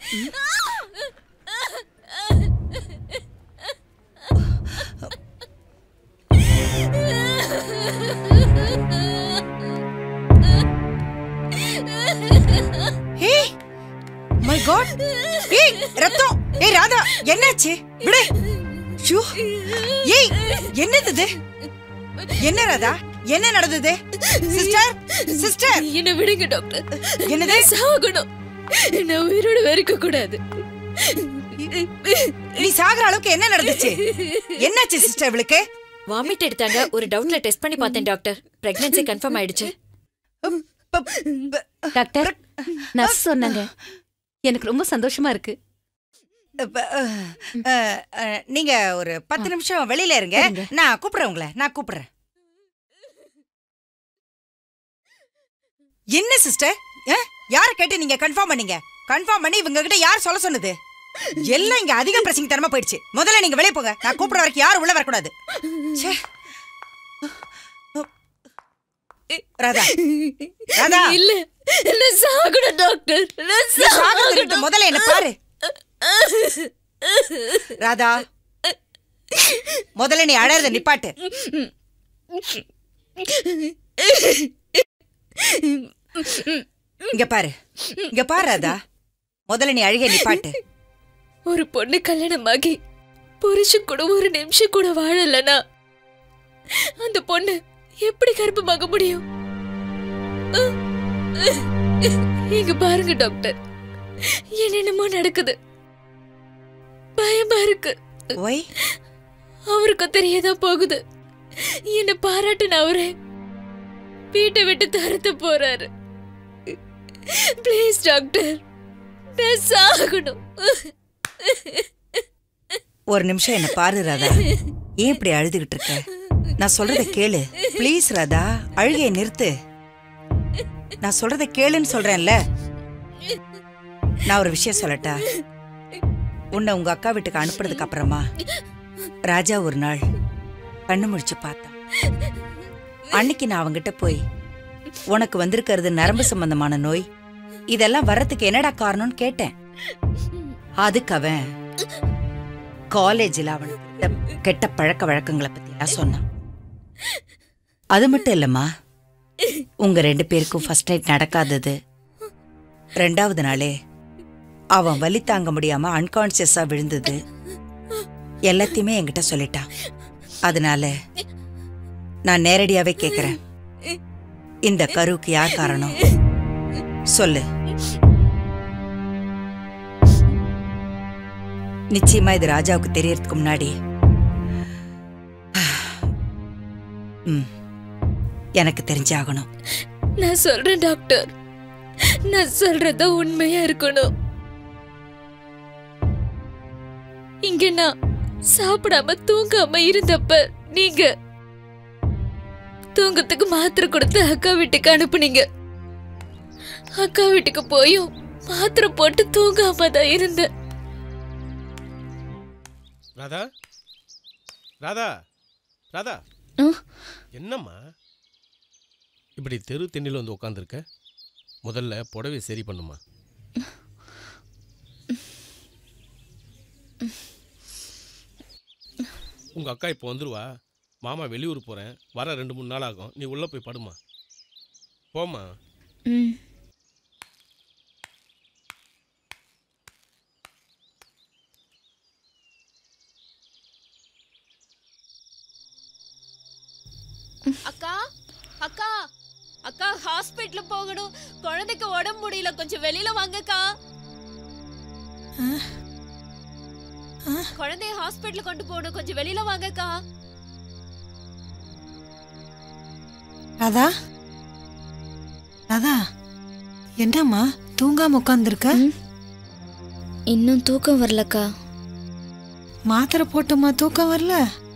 My God! ஏய் ரத்தம்! ஏய் ராதா, என்னாச்சு? விடு. ஷூ. ஏய், என்னது இது? என்ன ராதா? என்ன நடந்தது? சிஸ்டர், என்ன விடுங்க டாக்டர். என்னது? சாகணும். நான் உயிரோட இருக்க கூடாது. நீ சாகுற அளவுக்கு என்ன நடந்துச்சு? என்னாச்சு சிஸ்டர் இவளுக்கு? வாமிட் எடுத்தாங்க. ஒரு டவுட்ல டெஸ்ட் பண்ணி பார்த்தேன் டாக்டர். பிரெக்னன்சி கன்ஃபார்ம் ஆயிடுச்சு. டாக்டர், நர்ஸ் சொன்னாங்க. எனக்கு ரொம்ப சந்தோஷமா இருக்கு. நீங்க ஒரு 10 நிமிஷம் வெளியில இருங்க. நான் கூப்பிடுறேன் உங்களை. என்ன சிஸ்டர்? யார கேட்டு நீங்க கன்ஃபார்ம் பண்ணீங்க? கன்ஃபார்ம் பண்ணி இவங்க கிட்ட யார் சொல்ல சொன்னது? எல்லாம் இங்க அதிக பிரச்சனை தரமா போயிடுச்சு. முதல்ல நீங்க வெளிய போங்க. நான் கூப்பிடுற வரைக்கும் யாரும் உள்ள வரக்கூடாது. ராதா, இல்ல சாகணும் டாக்டர். முதல்ல என்ன பாரு. ராதா, முதல்ல நீ அழறத நிப்பாட்டு. இங்க பாரு ராதா, முதல்ல நீ அழுக நிப்பாட்டு. ஒரு பொண்ணு கல்யாணமாகி புருஷன் கூட ஒரு நிமிஷம் கூட வாழலனா அந்த பொண்ணு எப்படி கர்ப்பமாக முடியும்? இங்க பாருங்க டாக்டர், என்னென்னமோ நடக்குது. பயமா இருக்கு. அவருக்கு தெரியதான் போகுது. என்ன பாராட்டுன அவரே வீட்டை விட்டு தரத்து போறாரு. ப்ளீஸ் டாக்டர், நான் சாகணும். ஒரு நிமிஷம் என்ன பாரு ராதா. ஏன் இப்படி அழுதுகிட்டு இருக்க? நான் சொல்றத கேளு ப்ளீஸ் ராதா. அழுகையை நிறுத்து. நான் சொல்றத கேளுன்னு சொல்றேன்ல. நான் ஒரு விஷயம் சொல்லட்டா? உன்னை உங்க அக்கா வீட்டுக்கு அனுப்புறதுக்கு அப்புறமா ராஜா ஒரு நாள் கண்ணு முழிச்சு பார்த்தான். அன்னைக்கு நான் அவங்கிட்ட போய், உனக்கு வந்திருக்கிறது நரம்பு சம்பந்தமான நோய், இதெல்லாம் வர்றதுக்கு என்னடா காரணம்னு கேட்டேன். அதுக்கு அவன் காலேஜில் அவனுக்கு கெட்ட பழக்க வழக்கங்களை பத்தி எல்லாம் சொன்னான். அது மட்டும் இல்லம்மா, உங்க 2 பேருக்கும் ஃபர்ஸ்ட் நைட் நடக்காதது, 2வது நாளே அவன் வலி தாங்க முடியாம அன்கான்சியஸா விழுந்தது, எல்லாத்தையுமே என்கிட்ட சொல்லிட்டான். அதனால நான் நேரடியாவே கேக்குறேன், இந்த கருவுக்கு யார் காரணம் சொல்லு. நிச்சயமா இது ராஜாவுக்கு தெரியறதுக்கு முன்னாடி எனக்கு தெரிஞ்சாகணும். நான் சொல்றேன் டாக்டர், நான் சொல்றத உண்மையா இருக்கணும். இங்க நான் சாப்பிடாம தூங்காம இருந்தப்ப நீங்க தூங்கத்துக்கு மாத்திரை கொடுத்து அக்கா வீட்டுக்கு அனுப்புனீங்க. அக்கா வீட்டுக்கு போயும் மாத்திரை போட்டு தூங்காம தான் இருந்த. ராதா, ராதா, ராதா, என்னம்மா இப்படி தெரு தென்னில வந்து உட்காந்துருக்க? முதல்ல புடவை சரி பண்ணுமா. உங்க அக்கா இப்போ வந்துருவா. மாமா வெளியூர் போறேன், வர 2-3 நாள் ஆகும். நீ உள்ள போய் படுமா. போமா. அக்கா, அக்கா, அக்கா, ஹாஸ்பிடல் போகணும். குழந்தைக்கு உடம்பு முடியல, கொஞ்சம் வெளியில வாங்கக்கா. குழந்தைய ஹாஸ்பிடல் கொண்டு போகணும், கொஞ்சம் வெளியில வாங்கக்கா. ராதா, ராதா, என்னம்மா தூங்காம உட்காந்துருக்க? இன்னும் தூக்கம் வரலக்கா. மாத்திரை போட்டோமா தூக்கம் வரல?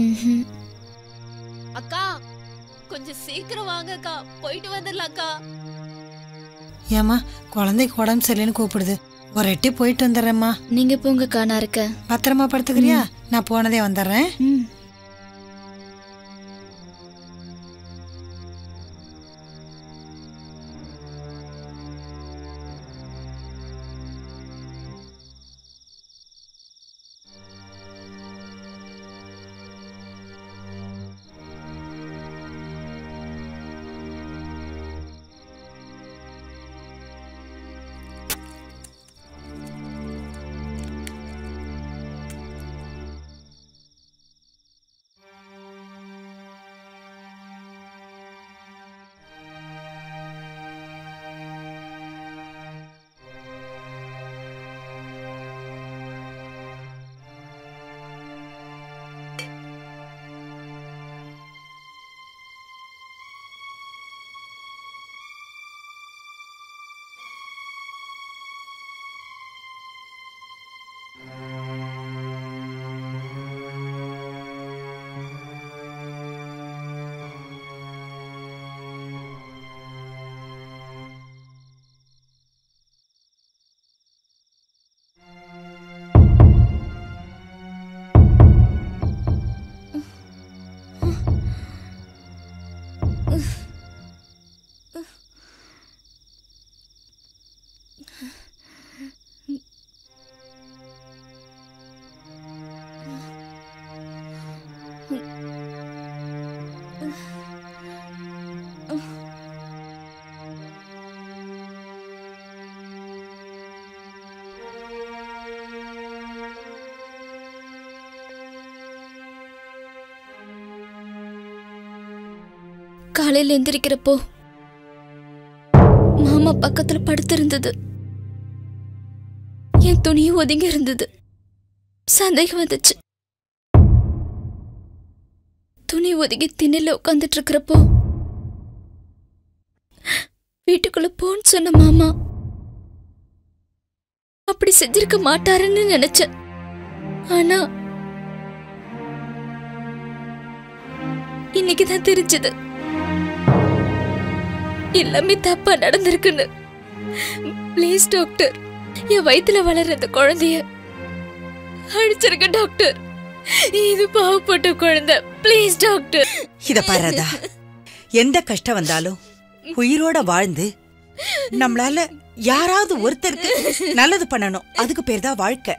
அக்கா, கொஞ்சம் சீக்கிரம் வாங்கக்கா, போயிட்டு வந்துடலாம்க்கா. ஏமா, குழந்தைக்கு உடம்பு சரியில்லைன்னு கூப்பிடுது. ஒரு எட்டி போயிட்டு வந்துடுறேம்மா. நீங்க போங்கக்கா, நான் இருக்கேன். பத்திரமா படுத்துக்கிறியா? நான் போனதே வந்துடுறேன். காலையில எந்திரிக்கிறப்போ மாமா பக்கத்துல படுத்திருந்தது. என் துணியும் ஒதுங்கி இருந்தது. சந்தேகம் வந்துச்சு. துணி ஒதுங்கி திண்ணையில உட்காந்துட்டு இருக்கிறப்போ வீட்டுக்குள்ள போன்னு சொன்ன மாமா அப்படி செஞ்சிருக்க மாட்டாருன்னு நினைச்சேன். ஆனா இன்னைக்குதான் தெரிஞ்சது எல்லாமே தப்பா நடந்திருக்குன்னு. ப்ளீஸ் டாக்டர், என் வயித்துல வளர்ற அந்த குழந்தைய அழிச்சிருக்க டாக்டர். இது பாவப்பட்ட குழந்தை. Please doctor. இத பாருடா, எந்த கஷ்டம் வந்தாலும் உயிரோட வாழ்ந்து நம்மளால யாராவது ஒருத்தருக்கு நல்லது பண்ணணும். அதுக்கு பேர் தான் வாழ்க்கை.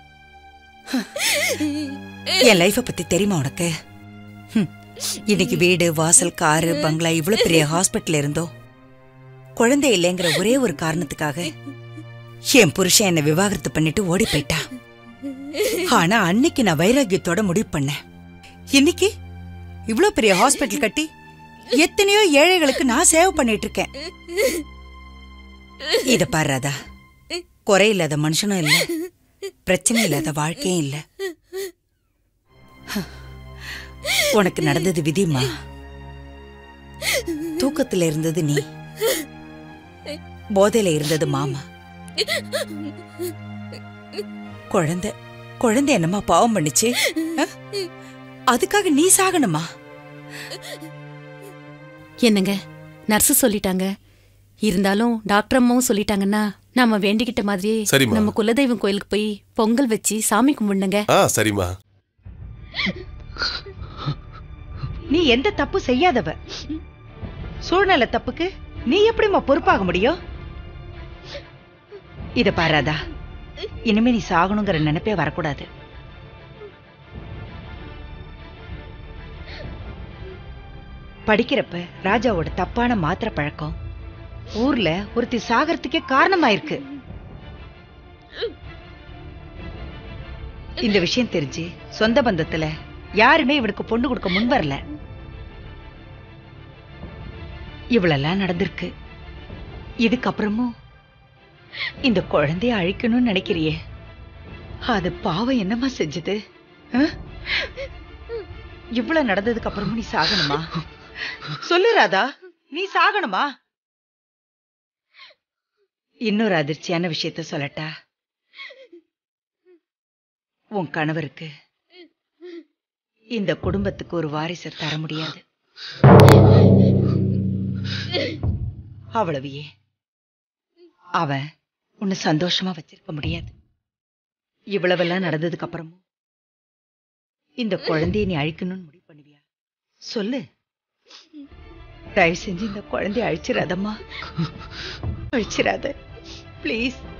என் லைஃப பத்தி தெரியுமா உனக்கு? இன்னைக்கு வீடு வாசல் காரு பங்களா இவ்வளவு பெரிய ஹாஸ்பிட்டல் இருந்தோ குழந்தை இல்லைங்கிற ஒரே ஒரு காரணத்துக்காக என் புருஷன் என்னை விவாகரத்து பண்ணிட்டு ஓடி போயிட்டா. ஆனா அன்னைக்கு நான் வைராகியத்தோட முடிவு பண்ணேன். இன்னைக்கு இவ்வளவு பெரிய ஹாஸ்பிட்டல் கட்டி எத்தனையோ ஏழைகளுக்கு நான் சேவை பண்ணிட்டு இருக்கேன். இத பாருடா, குறை இல்லாத மனுஷனும் இல்ல, பிரச்சனை இல்லாத வாழ்க்கையும் இல்ல. உனக்கு நடந்தது விதிமா. தூக்கத்துல இருந்தது நீ, போதையில இருந்தது மாமா. குழந்தை என்னமா பாவம் பண்ணிச்சு? அதுக்காக நீ சாகணுமா? என்னங்க நர்ஸ் சொல்லிட்டாங்க. இருந்தாலும் டாக்டர் அம்மாவும் சொல்லிட்டாங்கன்னா நாம வேண்டிக்கிட்ட மாதிரியே நம்ம குலதெய்வம் கோயிலுக்கு போய் பொங்கல் வச்சு சாமி கும்பிடுங்க. சரிம்மா. நீ எந்த தப்பு செய்யாதவ. சூழ்நிலை தப்புக்கு நீ எப்படிமா பொறுப்பாக முடியும்? இத பாராதா, இனிமே நீ சாகணுங்கிற நினைப்பே வரக்கூடாது. படிக்கிறப்ப ராஜாவோட தப்பான மாத்திரை பழக்கம் ஊர்ல ஒருத்தி சாகறதுக்கே காரணமாயிருக்கு. இந்த விஷயம் தெரிஞ்சு சொந்த பந்தத்துல யாருமே இவனுக்கு பொண்ணு கொடுக்க முன் வரல. இவ்வளெல்லாம் நடந்திருக்கு. இதுக்கப்புறமும் இந்த குழந்தைய அழிக்கணும்னு நினைக்கிறியே, அது பாவம் என்னமா செஞ்சது? இவ்வளவு நடந்ததுக்கு அப்புறமும் நீ சாகணுமா? சொல்லு ராதா, நீ சாகணுமா? இன்னொரு அதிர்ச்சியான விஷயத்த சொல்லட்டா? உன் கணவருக்கு இந்த குடும்பத்துக்கு ஒரு வாரிசை தர முடியாது. அவ்வளவையே அவன் உன்னை சந்தோஷமா வச்சிருக்க முடியாது. இவ்வளவெல்லாம் நடந்ததுக்கு அப்புறமும் இந்த குழந்தைய நீ அழிக்கணும்னு முடிவு பண்ணுவியா? சொல்லு. தயவு செஞ்சு இந்த குழந்தைய அழிச்சிடாதம்மா, அழிச்சிடாத பிளீஸ்.